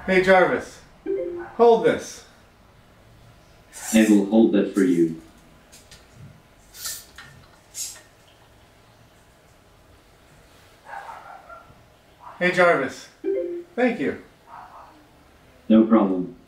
Hey Jarvis, hold this. I will hold that for you. Hey Jarvis, thank you. No problem.